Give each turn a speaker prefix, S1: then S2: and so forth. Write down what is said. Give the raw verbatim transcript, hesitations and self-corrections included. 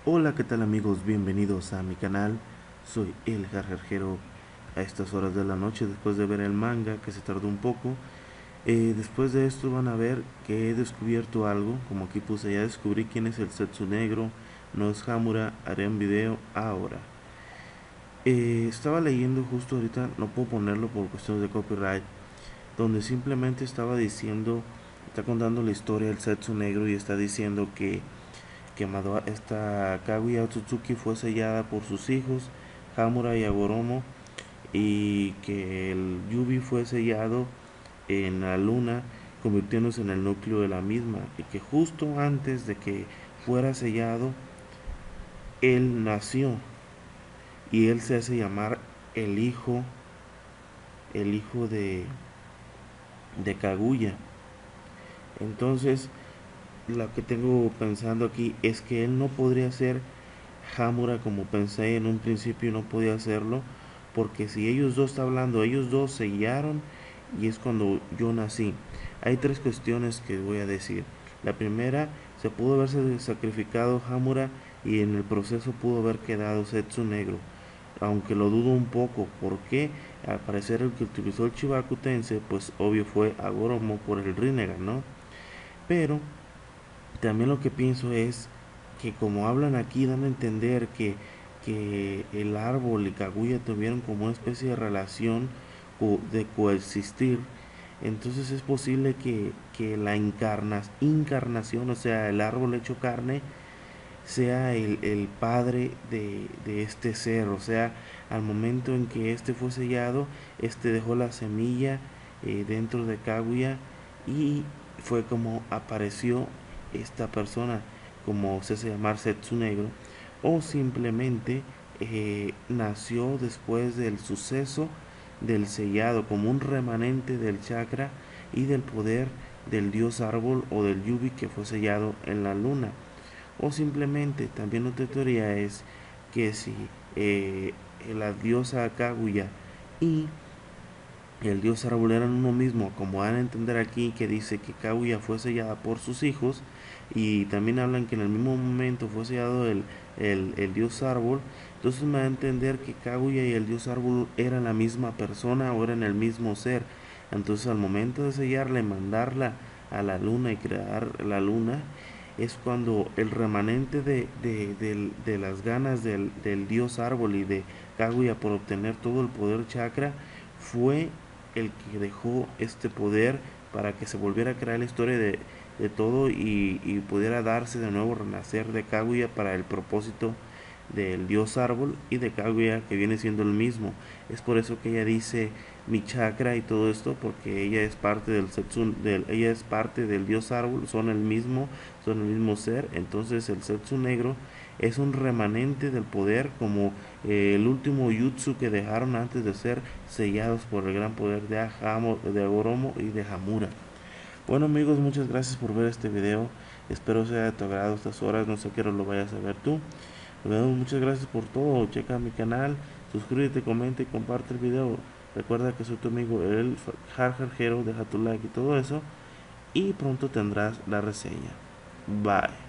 S1: Hola, ¿qué tal amigos? Bienvenidos a mi canal. Soy el Jarjarjero. A estas horas de la noche, después de ver el manga que se tardó un poco, eh, después de esto van a ver que he descubierto algo. Como aquí puse, ya descubrí quién es el Zetsu negro. No es Hamura. Haré un video ahora. Eh, estaba leyendo justo ahorita, no puedo ponerlo por cuestiones de copyright, donde simplemente estaba diciendo, está contando la historia del Zetsu negro y está diciendo que que Mado- esta Kaguya Otsutsuki fue sellada por sus hijos Hamura y Agoromo, y que el Yubi fue sellado en la luna, convirtiéndose en el núcleo de la misma, y que justo antes de que fuera sellado él nació, y él se hace llamar el hijo el hijo de de Kaguya. Entonces lo que tengo pensando aquí es que él no podría ser Hamura como pensé en un principio. No podía hacerlo, porque si ellos dos están hablando, ellos dos sellaron y es cuando yo nací. Hay tres cuestiones que voy a decir. La primera, se pudo haberse sacrificado Hamura y en el proceso pudo haber quedado Setsu negro, aunque lo dudo un poco, porque al parecer el que utilizó el Chibakutense, pues obvio fue Agoromo por el Rinnegan, ¿no? Pero también lo que pienso es que como hablan aquí, dan a entender que, que el árbol y Kaguya tuvieron como una especie de relación de coexistir. Entonces es posible que, que la encarna, encarnación, o sea, el árbol hecho carne, sea el, el padre de, de este ser. O sea, al momento en que este fue sellado, este dejó la semilla eh, dentro de Kaguya, y fue como apareció esta persona, como se hace llamar Setsu negro, o simplemente eh, nació después del suceso del sellado, como un remanente del chakra y del poder del dios árbol o del yubi que fue sellado en la luna. O simplemente, también otra teoría es que si eh, la diosa Kaguya y el dios árbol eran uno mismo, como van a entender aquí que dice que Kaguya fue sellada por sus hijos, y también hablan que en el mismo momento fue sellado el, el, el dios árbol. Entonces me va a entender que Kaguya y el dios árbol eran la misma persona o eran el mismo ser. Entonces al momento de sellarla y mandarla a la luna y crear la luna, es cuando el remanente de, de, de, de las ganas del, del dios árbol y de Kaguya por obtener todo el poder chakra fue el que dejó este poder para que se volviera a crear la historia de, de todo, y, y pudiera darse de nuevo renacer de Kaguya para el propósito del dios árbol y de Kaguya, que viene siendo el mismo. Es por eso que ella dice mi chakra y todo esto, porque ella es parte del Setsu, del, ella es parte del dios árbol, son el mismo, son el mismo ser. Entonces el Setsu negro es un remanente del poder, como eh, el último jutsu que dejaron antes de ser sellados por el gran poder de, Ahamo, de Agoromo y de Hamura. Bueno amigos, muchas gracias por ver este video. Espero sea de tu agrado estas horas. No sé qué hora lo vayas a ver tú. Nos vemos, muchas gracias por todo. Checa mi canal, suscríbete, comenta y comparte el video. Recuerda que soy tu amigo el Jarjarjero. Deja tu like y todo eso, y pronto tendrás la reseña. Bye.